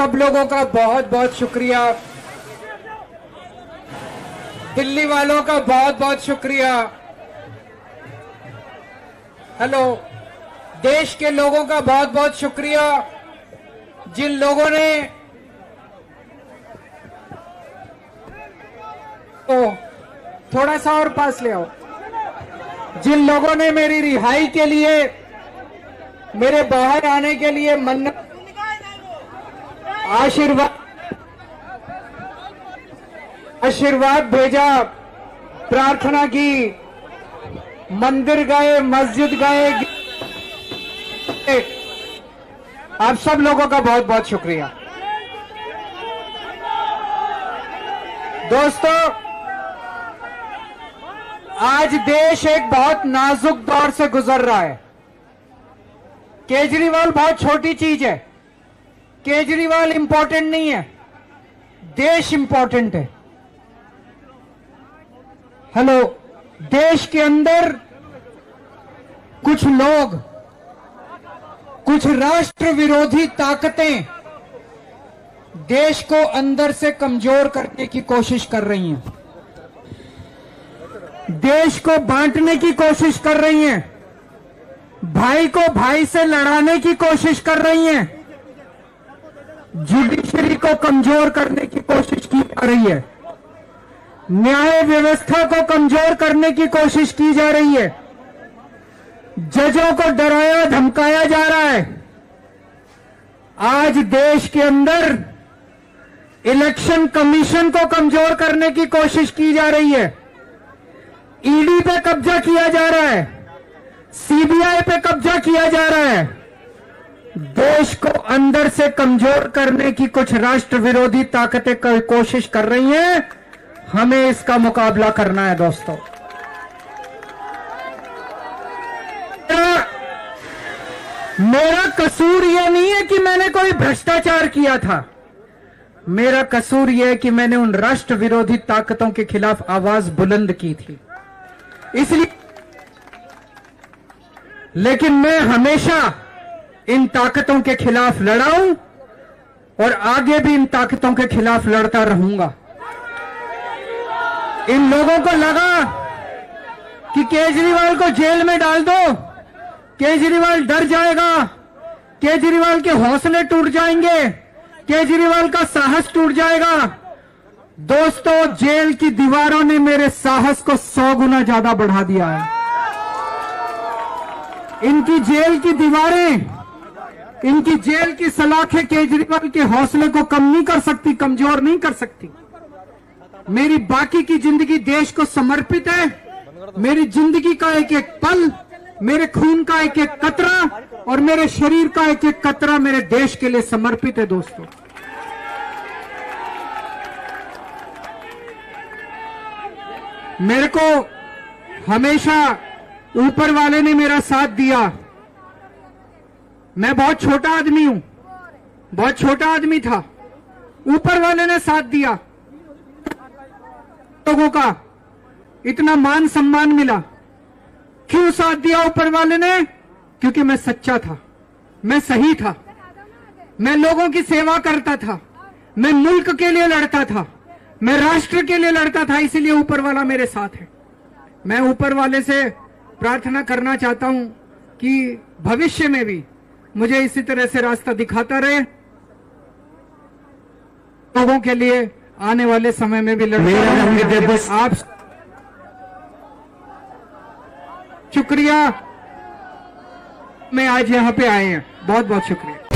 सब लोगों का बहुत बहुत शुक्रिया। दिल्ली वालों का बहुत बहुत शुक्रिया। हेलो, देश के लोगों का बहुत बहुत शुक्रिया जिन लोगों ने थोड़ा सा और पास ले आओ, जिन लोगों ने मेरी रिहाई के लिए, मेरे बाहर आने के लिए मन्नत, आशीर्वाद भेजा, प्रार्थना की, मंदिर गए, मस्जिद गए, आप सब लोगों का बहुत बहुत शुक्रिया। दोस्तों, आज देश एक बहुत नाजुक दौर से गुजर रहा है। केजरीवाल बहुत छोटी चीज है, केजरीवाल इंपॉर्टेंट नहीं है, देश इंपॉर्टेंट है। हेलो, देश के अंदर कुछ लोग, कुछ राष्ट्र विरोधी ताकतें देश को अंदर से कमजोर करने की कोशिश कर रही हैं, देश को बांटने की कोशिश कर रही हैं, भाई को भाई से लड़ाने की कोशिश कर रही हैं, जुडिशरी को कमजोर करने की कोशिश की जा रही है, न्याय व्यवस्था को कमजोर करने की कोशिश की जा रही है, जजों को डराया धमकाया जा रहा है। आज देश के अंदर इलेक्शन कमीशन को कमजोर करने की कोशिश की जा रही है, ईडी पे कब्जा किया जा रहा है, सीबीआई पे कब्जा किया जा रहा है। देश को अंदर से कमजोर करने की कुछ राष्ट्र विरोधी ताकतें कोशिश कर रही हैं, हमें इसका मुकाबला करना है। दोस्तों, मेरा कसूर यह नहीं है कि मैंने कोई भ्रष्टाचार किया था, मेरा कसूर यह है कि मैंने उन राष्ट्र विरोधी ताकतों के खिलाफ आवाज बुलंद की थी, इसलिए। लेकिन मैं हमेशा इन ताकतों के खिलाफ लड़ा हूं और आगे भी इन ताकतों के खिलाफ लड़ता रहूंगा। इन लोगों को लगा कि केजरीवाल को जेल में डाल दो, केजरीवाल डर जाएगा, केजरीवाल के हौसले टूट जाएंगे, केजरीवाल का साहस टूट जाएगा। दोस्तों, जेल की दीवारों ने मेरे साहस को 100 गुना ज्यादा बढ़ा दिया है। इनकी जेल की दीवारें, इनकी जेल की सलाखें केजरीवाल के हौसले को कम नहीं कर सकती, कमजोर नहीं कर सकती। मेरी बाकी की जिंदगी देश को समर्पित है। मेरी जिंदगी का एक एक पल, मेरे खून का एक एक कतरा और मेरे शरीर का एक एक कतरा मेरे देश के लिए समर्पित है। दोस्तों, मेरे को हमेशा ऊपर वाले ने मेरा साथ दिया। मैं बहुत छोटा आदमी हूं, बहुत छोटा आदमी था, ऊपर वाले ने साथ दिया। लोगों का इतना मान सम्मान मिला, क्यों साथ दिया ऊपर वाले ने? क्योंकि मैं सच्चा था, मैं सही था, मैं लोगों की सेवा करता था, मैं मुल्क के लिए लड़ता था, मैं राष्ट्र के लिए लड़ता था, इसीलिए ऊपर वाला मेरे साथ है। मैं ऊपर वाले से प्रार्थना करना चाहता हूं कि भविष्य में भी मुझे इसी तरह से रास्ता दिखाता रहे, लोगों के लिए आने वाले समय में भी लड़ता। आप शुक्रिया, मैं आज यहां पे आए हैं, बहुत बहुत शुक्रिया।